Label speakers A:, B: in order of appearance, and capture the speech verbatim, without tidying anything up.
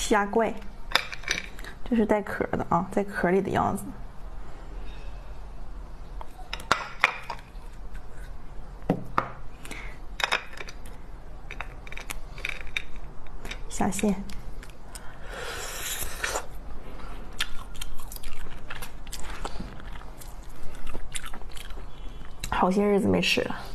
A: 虾怪，这是带壳的啊，在壳里的样子。下线。好些日子没吃了。